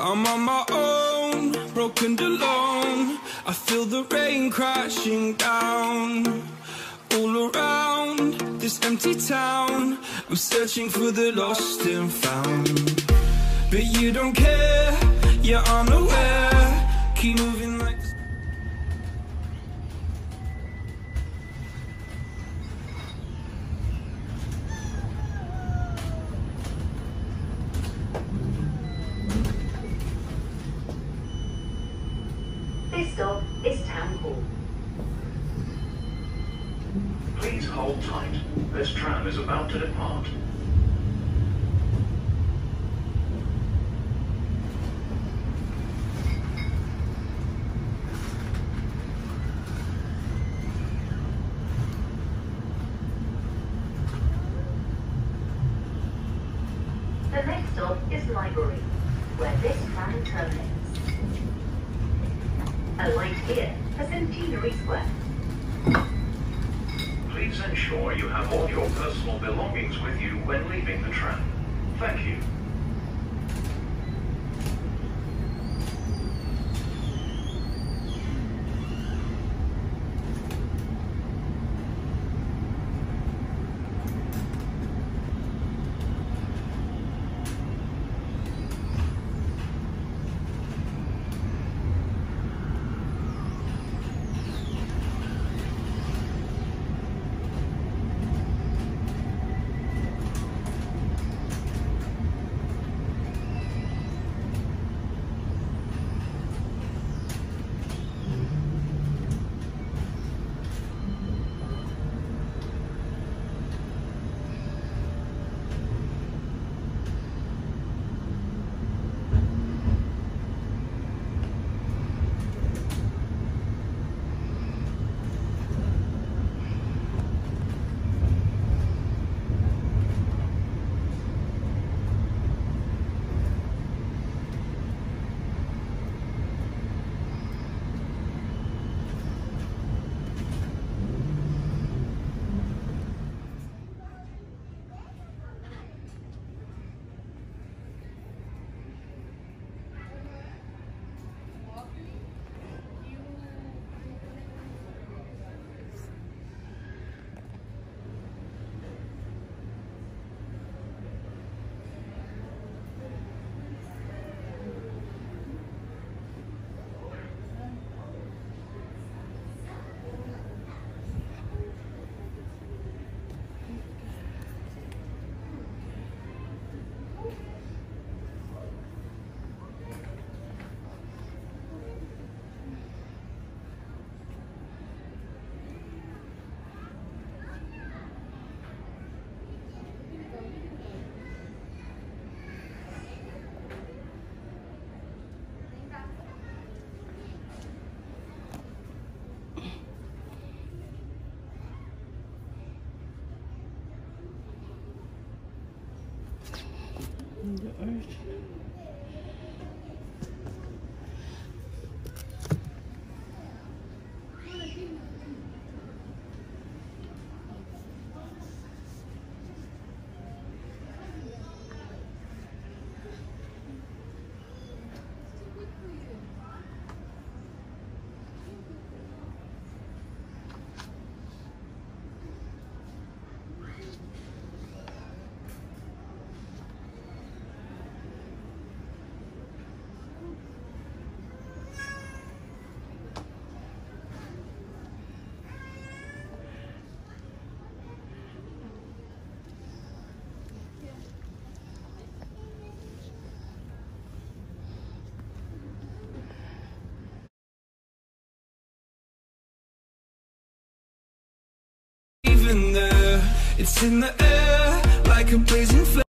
I'm on my own, broken and alone. I feel the rain crashing down all around this empty town. I'm searching for the lost and found, but you don't care, you're unaware. Keep moving like this. This stop is Town Hall. Please hold tight. This tram is about to depart. The next stop is Library, where this tram terminates. Alight here for Centenary Square. Please ensure you have all your personal belongings with you when leaving the tram. Thank you. The earth. Even there, it's in the air like a blazing flame.